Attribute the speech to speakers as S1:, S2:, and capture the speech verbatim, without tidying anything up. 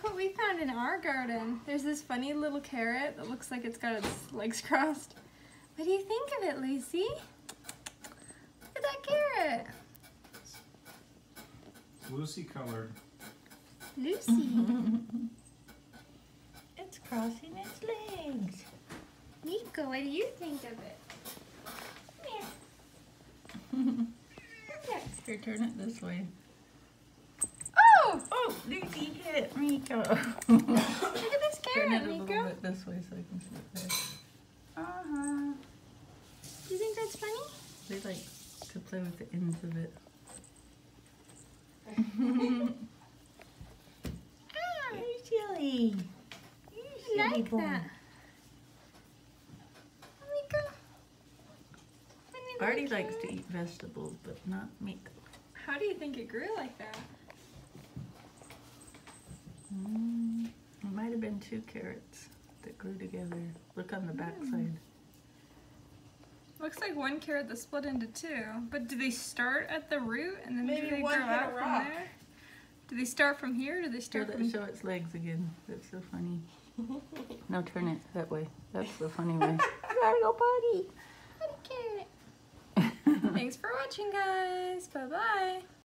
S1: Look what we found in our garden. There's this funny little carrot that looks like it's got its legs crossed. What do you think of it, Lucy? Look at that carrot.
S2: It's Lucy colored.
S1: Lucy.
S3: It's crossing its legs.
S1: Nico, what do you think of it? Come here.
S3: Here, turn it this way.
S1: Oh!
S3: Oh, Lucy hit Miko.
S1: Look at this
S3: Turn
S1: carrot,
S3: it a little
S1: Nico.
S3: bit this way so I can see it better.
S1: Uh-huh. Do you think that's funny?
S3: They like to play with the ends of it. Ah, you're silly. You're
S1: I
S3: silly
S1: like
S3: boy.
S1: that. Nico. What do you
S3: Artie
S1: think?
S3: likes to eat vegetables, but not Miko.
S1: How do you think it grew like that?
S3: Mm, it might have been two carrots that grew together. Look on the back side.
S1: Looks like one carrot that split into two. But do they start at the root and then
S4: Maybe
S1: do they
S4: one
S1: grow
S4: hit a
S1: out from
S4: rock.
S1: there? Do they start from here or do they
S3: Show,
S1: start
S3: that,
S1: from...
S3: show its legs again. That's so funny. No, turn it that way. That's the funny way. Gotta go potty.
S1: Carrot. Thanks for watching, guys. Bye-bye.